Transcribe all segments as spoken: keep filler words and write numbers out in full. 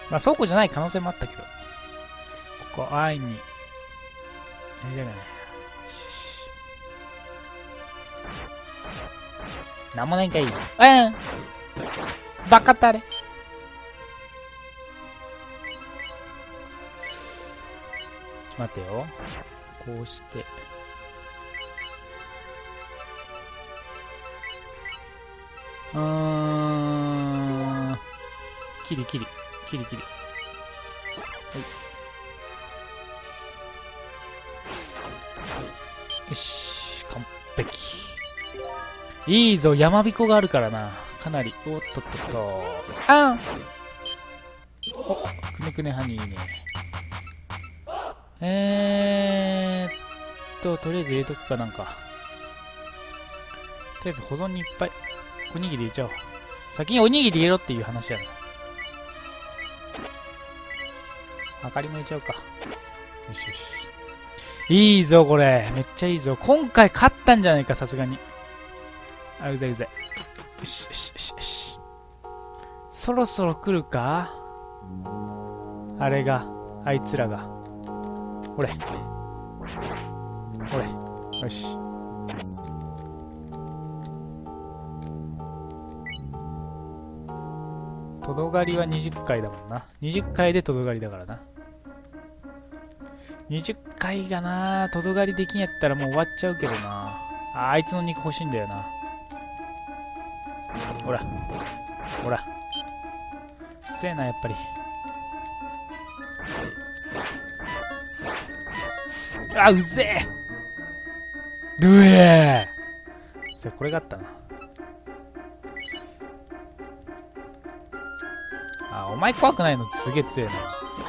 まあ倉庫じゃない可能性もあったけど。ここ、安易に。え、だからね。よしよし。なんもないんかい。うん。バカたれ。待ってよ。こうして。うーん。キリキリ。キリキリ。はい。よし。完璧。いいぞ。山彦があるからな。かなり。おっとっとっと。あんお、くねくねハニーね。えーっと、とりあえず入れとくかなんか。とりあえず保存にいっぱい。おにぎり入れちゃおう。先におにぎり入れろっていう話やな。あかりも入れちゃうか。よしよし。いいぞ、これ。めっちゃいいぞ。今回勝ったんじゃないか、さすがに。あ、うざいうざい。よしよしよしよし。そろそろ来るかあれが、あいつらが。ほれ。ほれ。よし。とどがりはにじゅっかいだもんな。にじゅっかいでとどがりだからな。にじゅっかいがな、とどがりできんやったらもう終わっちゃうけどな。あ、あいつの肉欲しいんだよな。ほら。ほら。強えな、やっぱり。あ、うぜえどえーそれ、これがあったな。あ、お前怖くないのすげえ強えな。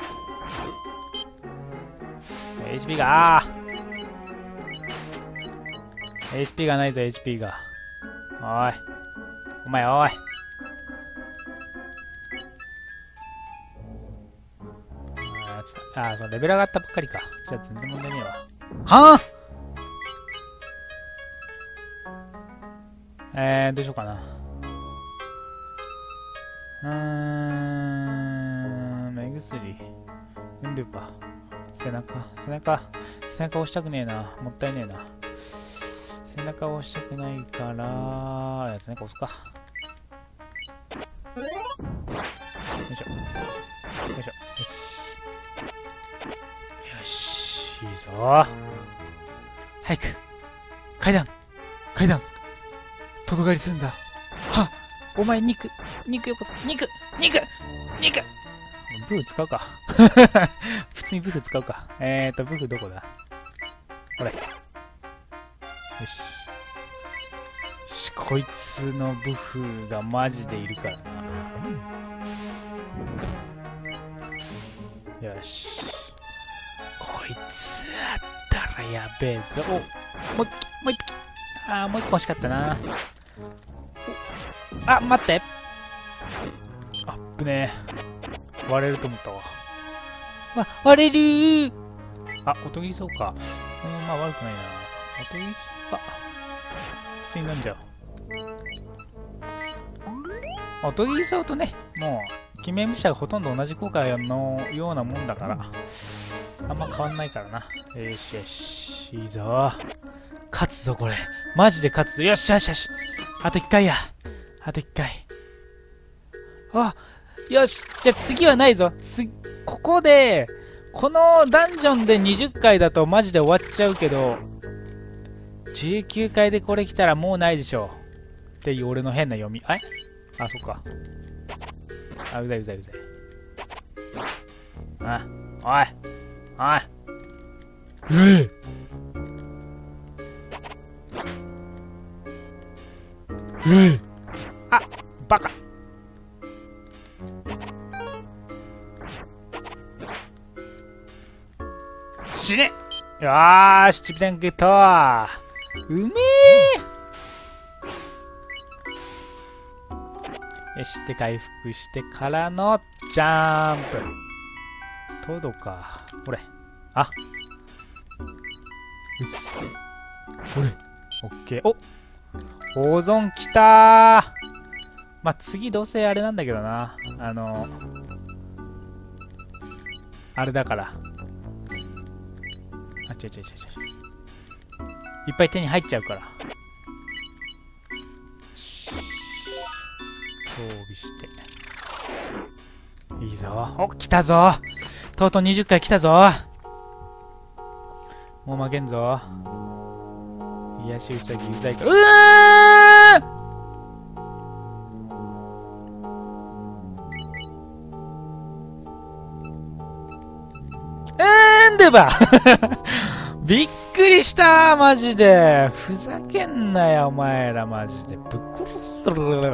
エイチピー が、あー エイチピー がないぞ、エイチピー が。おい。お前、おい。ああ、そう、レベル上がったばっかりか。じゃあ全然問題ねえわ。はぁえー、どうしようかな。うーん、目薬。ウンドゥパ。背中、背中、背中押したくねえな。もったいねえな。背中押したくないから、背中押すか。よいしょ。よいしょ。よし。よし、いいぞ。早く。階段階段とどがりするんだ。はっお前肉肉よこそ肉肉肉ブフ使うか。普通にブフ使うか。えーと、ブフどこだこれ。よし。し、こいつのブフがマジでいるからな。よし。こいつあったらやべえぞ。お、もう一匹、もう一匹。あー、もう一個欲しかったな。あ、待って。あっぶねえ。割れると思ったわ。わ、割れるー。あ、おとぎりそうか。うん、まあ悪くないな。おとぎりそうか。普通に飲んじゃう。おとぎりそうとね、もう、鬼面武者がほとんど同じ効果のようなもんだから、あんま変わんないからな。よしよし、いいぞ。勝つぞ、これ。マジで勝つぞ。よしよしよし。あといっかいや。あといっかい。あ、よし。じゃあ次はないぞ。つ、ここで、このダンジョンでにじゅっかいだとマジで終わっちゃうけど、じゅうきゅうかいでこれ来たらもうないでしょ。っていう俺の変な読み。あれあ、そっか。あ、うざいうざいうざい。あ、おい。おい。グレーグレーあ、バカ死ねよーし、チビタンゲットうめえよし、で、回復してからのジャンプトドか。ほれ。あ撃つ。ほれ。オッケー。お保存きたー。まあ、次どうせあれなんだけどな。あの、 あれだから。あ、違う違う違う違う。いっぱい手に入っちゃうから。装備して。いいぞ。お、来たぞ。とうとうにじゅっかい来たぞ。もう負けんぞ。癒しうさぎうざいから。うーんでばびっくりしたマジで。ふざけんなよお前らマジで。ぶっ殺す。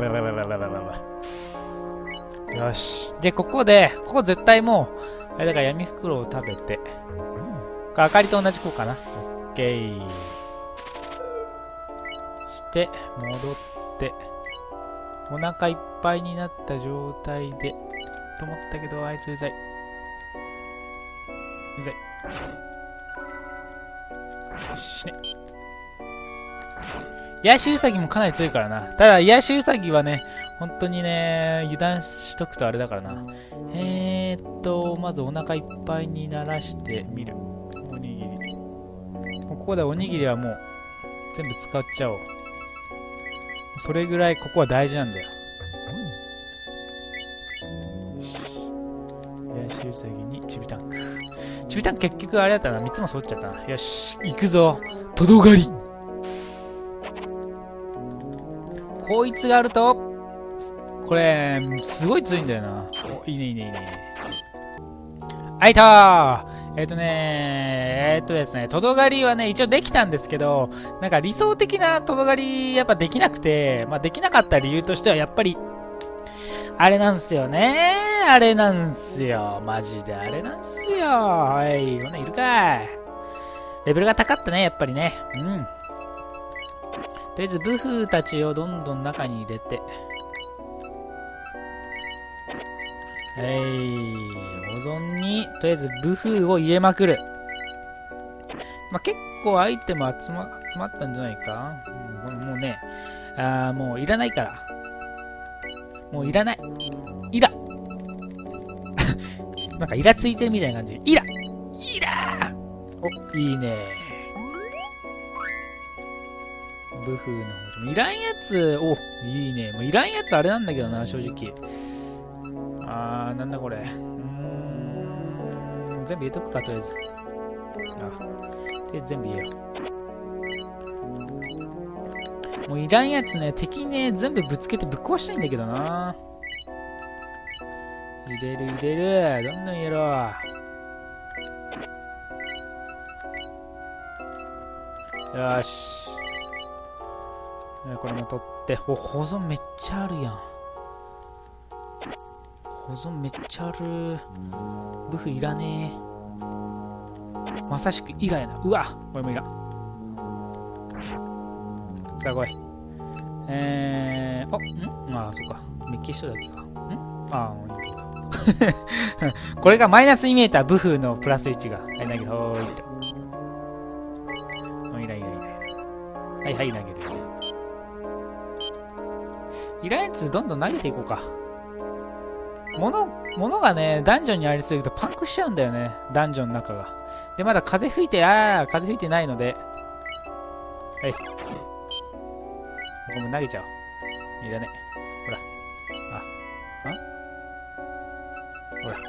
よし。で、ここで、ここ絶対もう、あれだから闇袋を食べて、あかりと同じ子かな。オッケー。して、戻って、お腹いっぱいになった状態で、と思ったけど、あいつうざい。うざい。よしね。癒しウサギもかなり強いからな。ただ、癒しウサギはね、本当にね、油断しとくとあれだからな。えーっと、まずお腹いっぱいにならしてみる。おにぎり。もうここでおにぎりはもう、全部使っちゃおう。それぐらいここは大事なんだよ。よし。癒しウサギにチビタンク。チビタンク結局あれだったな。みっつも揃っちゃったな。よし。行くぞ。トド狩り。こいつがあると、これ、すごい強いんだよな。お、いいね、いいね、いいね。あいたーえっとねえっとですね、トド狩りはね、一応できたんですけど、なんか理想的なトド狩り、やっぱできなくて、まあできなかった理由としては、やっぱり、あれなんすよねあれなんすよ。マジであれなんすよ。はい、こんなんいるかい。レベルが高かったね、やっぱりね。うん。とりあえずブフたちをどんどん中に入れて、はい、保存にとりあえずブフを入れまくる。まあ、結構アイテム集ま、集まったんじゃないか、うん、もうね、あーもういらないから。もういらない。イラなんかイラついてるみたいな感じ。イライラお、いいね。ブフの方いらんやつ、お、いいね。もういらんやつあれなんだけどな、正直。あー、なんだこれ。うーん、全部入れとくか、とりあえず。あ、とりあえず全部入れよう。もういらんやつね、敵ね、全部ぶつけてぶっ壊したいんだけどな。入れる入れる。どんどん入れろ。よーし。これも取って、お、保存めっちゃあるやん。保存めっちゃある。ブフいらねえ。まさしくイラやな。うわ、これもいらん。さあ来い。えー、あ、んああ、そっか。メッキ一緒だけか。んああ、もういいけど。これがマイナスに見えたブフのプラスいちが。はい、投げる。ほーいと。いらんいらんいらん。はいはい、投げる。いらんやつどんどん投げていこうか。物、物がね、ダンジョンにありすぎるとパンクしちゃうんだよね。ダンジョンの中が。で、まだ風吹いて、ああ、風吹いてないので。はい。ここも投げちゃおう。いらねえ。ほら。あ。あほら。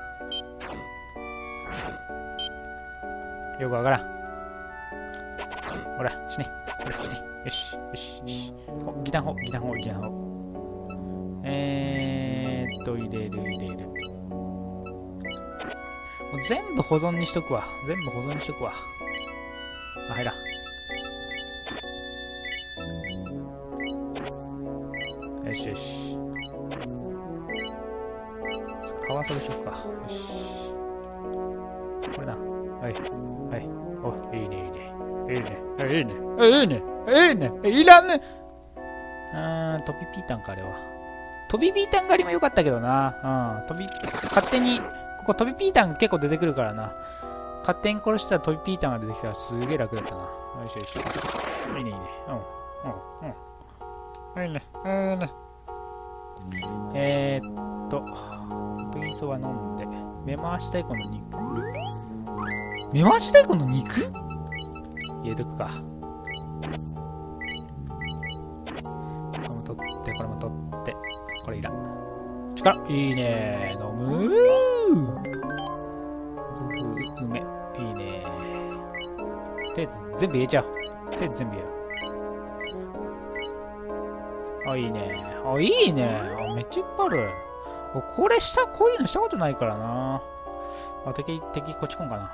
よくわからん。ほら、死ね。ほら、死ね。よし、よし、よし。お、ギター砲、ギター砲、ギター砲。えーっと、入れる、入れる。もう全部保存にしとくわ。全部保存にしとくわ。あ、入らん。よしよし。川遊びしとくか。よし。これな。はい。はい。お、いいね、いいね。いいね。いいね。いいね。いいね。いらんね。あー、トビピータンか、あれは。トビピータン狩りも良かったけどな。うん。飛び、勝手に、ここトビピータン結構出てくるからな。勝手に殺したらトビピータンが出てきたらすげえ楽だったな。よしよし。いいね、いいね。うん。うん。うん。いいね。いいね。えーっと、トギソは飲んで。 目回し大根の肉。目回し大根の肉入れとくか。これも取って、これも取って。これいらん。力いいね。飲むー。うめ。いいね。とりあえず全部入れちゃう。とりあえず全部入れよう。あ、いいね。あ、いいね。あ、めっちゃいっぱいある。これした、こういうのしたことないからな。あ、敵、敵、こっち来んかな。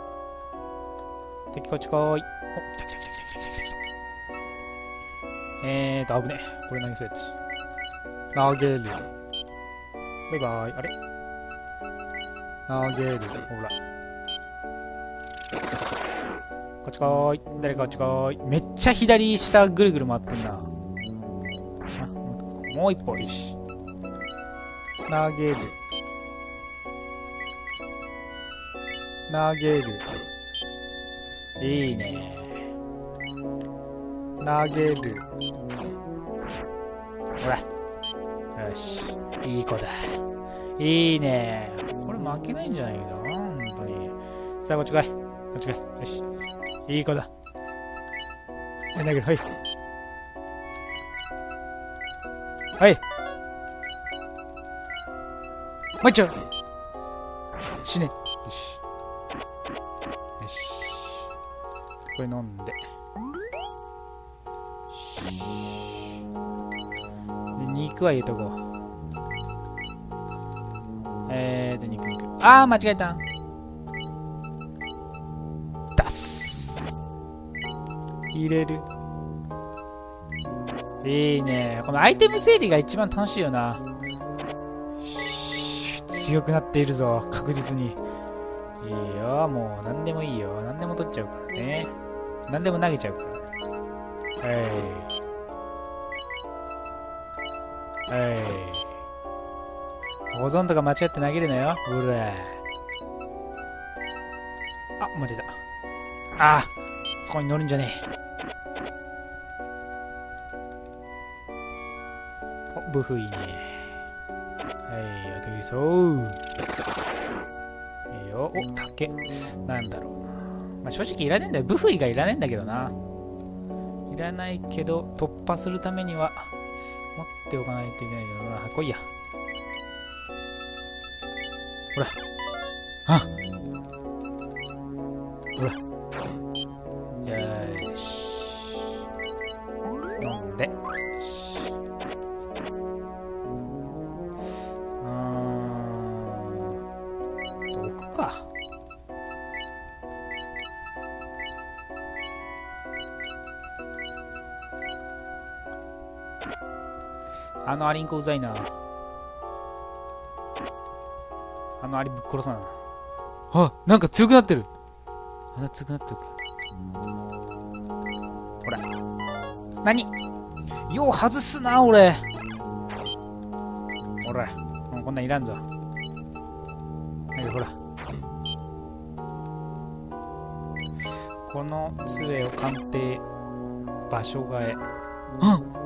敵、こっち来い。お、来た来た来た来た来た来た。えーと、危ねえ。これ何そうやったし。投げる。バイバイ。あれ投げる。ほら。こっち来い。誰かこっち来い。めっちゃ左下ぐるぐる回ってんな。あ、もう一歩。よし。投げる。投げる。いいね。投げる。ほら。よし。いい子だ。いいね。これ負けないんじゃないかな。本当に。さあ、こっち来い。こっち来い。よし。いい子だ。投げる。はい。はい。まいっちゃう。死ね。よし。よし。これ飲んで。で肉は入れとこう。えーと、肉肉。あー、間違えた。出す。入れる。いいね。このアイテム整理が一番楽しいよな。強くなっているぞ、確実に。いいよ、もう何でもいいよ。何でも取っちゃうからね。何でも投げちゃうから。はい。はい。保存とか間違って投げるなよ。うら。あ、間違えた。ああ、そこに乗るんじゃねえ。お、ブフいいね。はい、あとりそう。いいよ。お、竹。なんだろうな。まあ、正直いらねえんだよ。ブフイがいらねえんだけどな。いらないけど、突破するためには、持っておかないといけないけどな。はい、来いや。ほら。あほら。よーし。飲んで。よし。うーん。置くか。あのアリンコうざいな。あのアリぶっ殺さな。あ、なんか強くなってる。あんな強くなってるか。ほら。何よう外すな、俺。ほら。もうこんなんいらんぞ。なんかほら。この杖を鑑定場所替え。あっ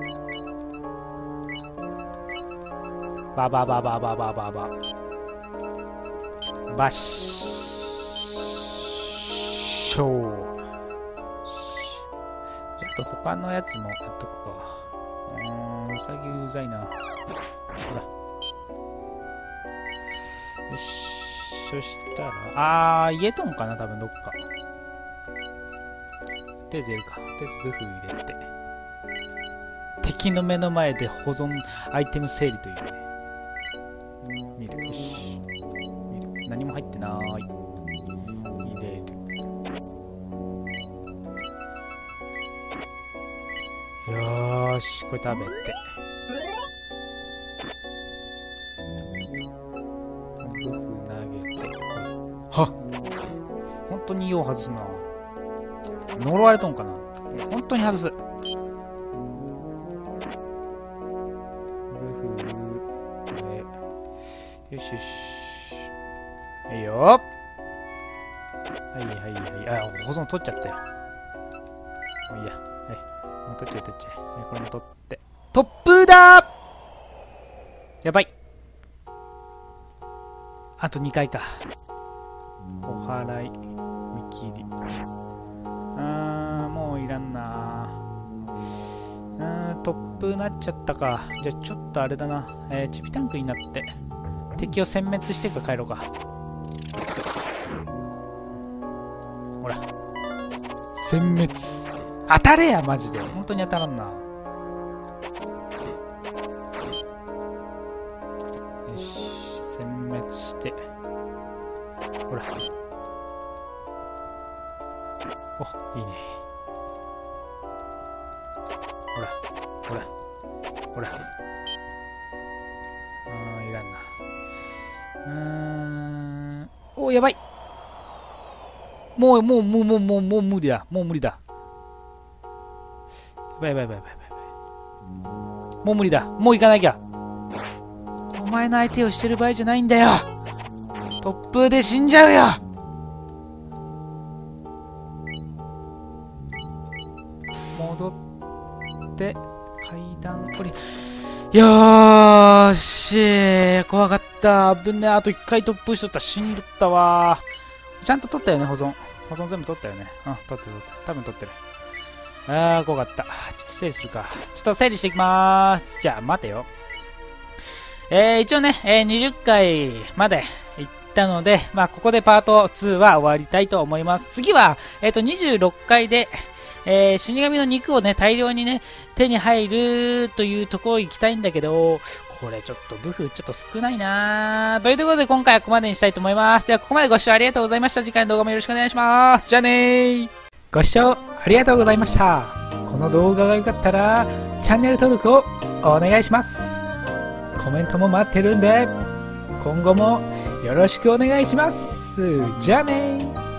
バババババババババッショー。ちょっと他のやつもやっとくか。うーん、うさぎうざいな。ほら。よし、そしたら、あー、入れとんかな、多分どっか。とりあえず入れるか。とりあえずブフ入れて。敵の目の前で保存アイテム整理というね。見る。よし。見る。何も入ってない。入れる。よーし、これ食べて。ブフ投げて。はっ本当によう外すな。呪われとんかな。本当に外す。よしよし。いいよ。はいはいはい。あ、保存取っちゃったよ。もういいや。はい。もう取っちゃえ取っちゃえ。これも取って。突風だーやばい。 あとにかいか。お祓い、見切り。うーん、もういらんな。うーん、トップなっちゃったか。じゃあちょっとあれだな。えー、チビタンクになって、敵を殲滅してから帰ろうか。ほら。殲滅。当たれや、マジで。本当に当たらんな。よし、殲滅して。ほら。お、いいね。ほら、ほら、ほら。あー、いらんな。うーん。お、やばい。もう、もう、もう、もう、もう、もう無理だ。もう無理だ。やばいやばいやばいやばいやばい。もう無理だ。もう行かなきゃ。お前の相手をしてる場合じゃないんだよ。突風で死んじゃうよ。戻って階段降り。よーし、怖かった。危ねえ。あと一回突風しとったら死んどったわ。ちゃんと取ったよね、保存。保存全部取ったよね。うん、取ってる取ってる。多分取ってる。あー、怖かった。ちょっと整理するか。ちょっと整理していきまーす。じゃあ、待てよ。えー、一応ね、えー、にじゅっかいまで行ったので、まあ、ここでパートツーは終わりたいと思います。次は、えっと、にじゅうろっかいで、えー、死神の肉をね、大量にね、手に入るというところ行きたいんだけど、これちょっとブフちょっと少ないなー。ということで今回はここまでにしたいと思います。ではここまでご視聴ありがとうございました。次回の動画もよろしくお願いします。じゃあねー。ご視聴ありがとうございました。この動画が良かったら、チャンネル登録をお願いします。コメントも待ってるんで、今後もよろしくお願いします。じゃあねー。